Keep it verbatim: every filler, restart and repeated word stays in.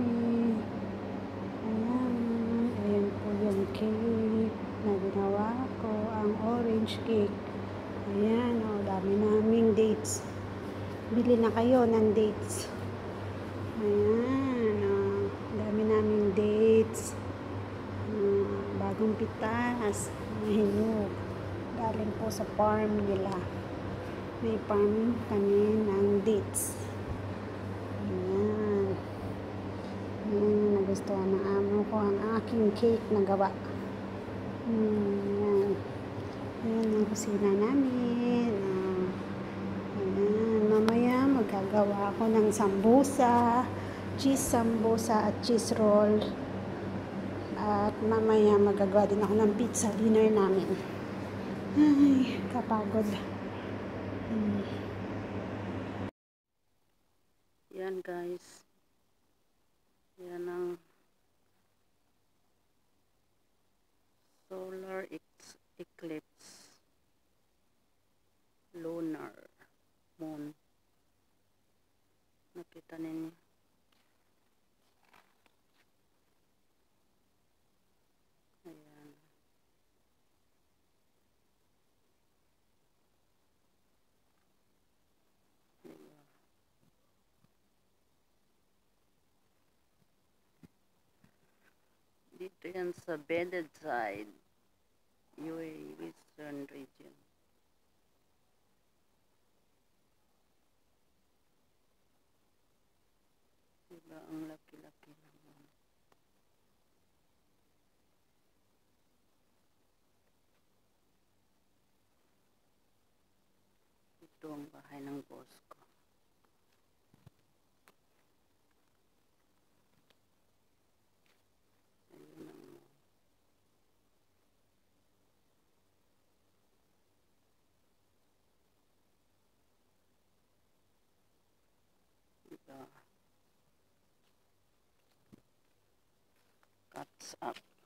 Ayan. Ayan po yung cake na ginawa ko. Ang orange cake. Ayan, o, dami naming dates. Bili na kayo ng dates. Ayan, o, dami naming dates. Uh, bagong pitas. Mahinog. Galing po sa farm nila. May farm kami ng dates. Ayan. Ayan, nagustuhan ng amo ko ang aking cake na gawa. Ayan. Ayan ang kusina namin. Uh, ayan. Mamaya magagawa ako ng sambusa, cheese sambusa at cheese roll. At mamaya magagawa din ako ng pizza dinner namin. Ay, kapagod. Hmm. Yan guys. Yan ang solar eclipse. Lunar moon. Nakita ninyo. Ayan. Diba? Dito yan sa bedded side. U A E Western region. Diba ang laki-laki naman. Ito ang bahay ng boss ko. Ayun ang diba? Cuts up.